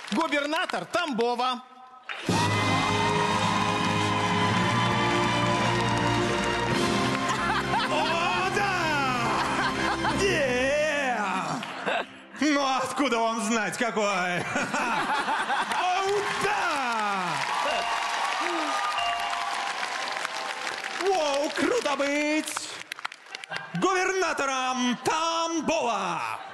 Губернатор Тамбова. О, да! Ну, откуда вам знать, какой? Оу, да! Воу, круто быть губернатором Тамбова!